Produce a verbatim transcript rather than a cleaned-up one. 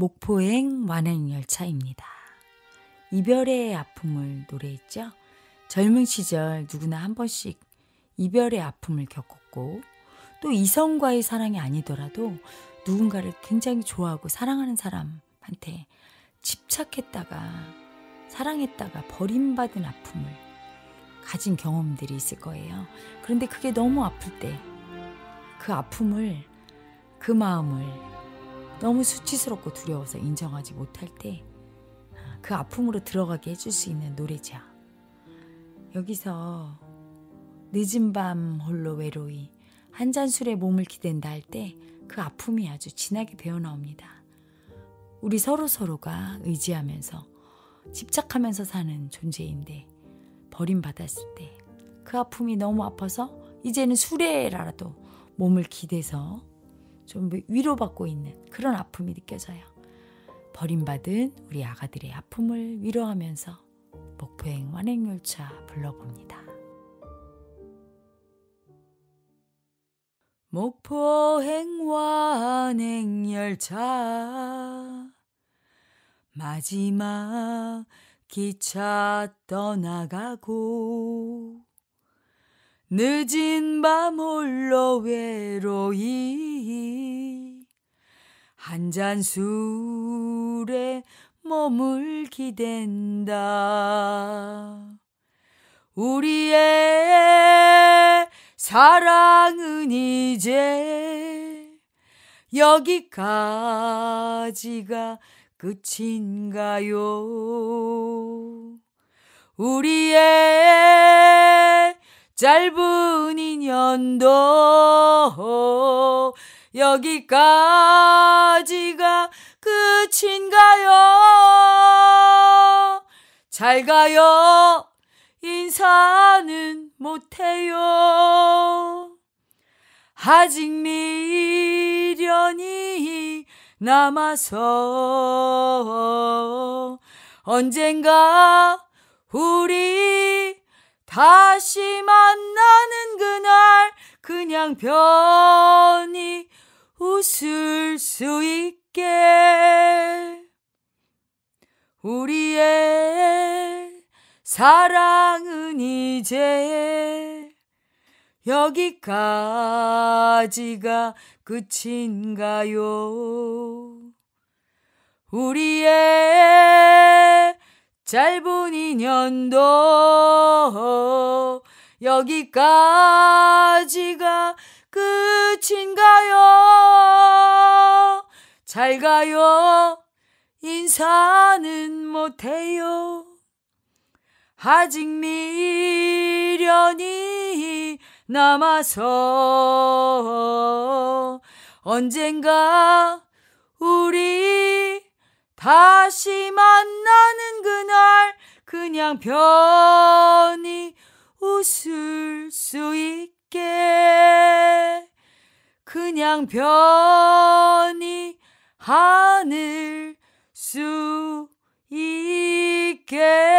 목포행 완행열차입니다. 이별의 아픔을 노래했죠. 젊은 시절 누구나 한 번씩 이별의 아픔을 겪었고 또 이성과의 사랑이 아니더라도 누군가를 굉장히 좋아하고 사랑하는 사람한테 집착했다가 사랑했다가 버림받은 아픔을 가진 경험들이 있을 거예요. 그런데 그게 너무 아플 때 그 아픔을 그 마음을 너무 수치스럽고 두려워서 인정하지 못할 때 그 아픔으로 들어가게 해줄 수 있는 노래죠. 여기서 늦은 밤 홀로 외로이 한 잔 술에 몸을 기댄다 할 때 그 아픔이 아주 진하게 배어나옵니다. 우리 서로서로가 의지하면서 집착하면서 사는 존재인데 버림받았을 때 그 아픔이 너무 아파서 이제는 술에라도 몸을 기대서 좀 위로받고 있는 그런 아픔이 느껴져요. 버림받은 우리 아가들의 아픔을 위로하면서 목포행 완행열차 불러봅니다. 목포행 완행열차 마지막 기차 떠나가고 늦은 밤 홀로 외로이 한 잔 술에 몸을 기댄다. 우리의 사랑은 이제 여기까지가 끝인가요? 우리의 짧은 인연도 여기까지가 끝인가요? 잘 가요. 인사는 못해요. 아직 미련이 남아서 언젠가 우리 다시 만나는 그날 그냥 편히 웃을 수 있게 우리의 사랑은 이제 여기까지가 끝인가요? 우리의 짧은 인연도 여기까지가 끝인가요? 잘 가요. 인사는 못해요. 아직 미련이 남아서 언젠가 우리 다시 만나는 그날 그냥 편히 웃을 수 있게 그냥 편히 하늘 수 있게